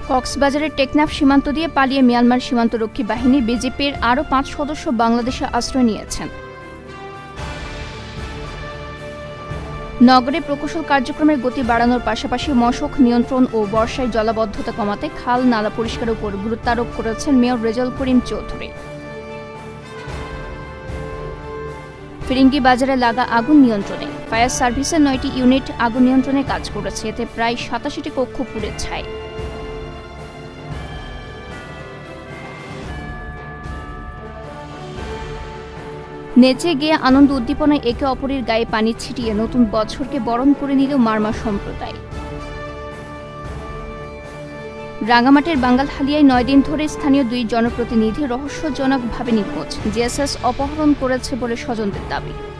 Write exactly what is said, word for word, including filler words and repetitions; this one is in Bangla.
কক্সবাজারের টেকনাফ সীমান্ত দিয়ে পালিয়ে মিয়ানমার সীমান্তরক্ষী বাহিনী বিজেপির আরও পাঁচ সদস্য বাংলাদেশে আশ্রয় নিয়েছেন। নগরে প্রকৌশল কার্যক্রমের গতি বাড়ানোর পাশাপাশি মশক নিয়ন্ত্রণ ও বর্ষায় জলাবদ্ধতা কমাতে খাল নালা পরিষ্কারের উপর গুরুত্ব আরোপ করেছেন মেয়র রেজাউল করিম চৌধুরী। ফিরিঙ্গি বাজারে লাগা আগুন নিয়ন্ত্রণে ফায়ার সার্ভিসের নয়টি ইউনিট আগুন নিয়ন্ত্রণে কাজ করেছে, এতে প্রায় সাতাশিটি কক্ষ পুড়ে ছাই। নেচে গিয়ে আনন্দ উদ্দীপনায় একে অপরের গায়ে পানি ছিটিয়ে নতুন বছরকে বরণ করে নিল মারমা সম্প্রদায়। রাঙামাটির বাঙ্গালহালিয়ায় নয় দিন ধরে স্থানীয় দুই জনপ্রতিনিধি রহস্যজনকভাবে নিখোঁজ, জেএসএস অপহরণ করেছে বলে স্বজনদের দাবি।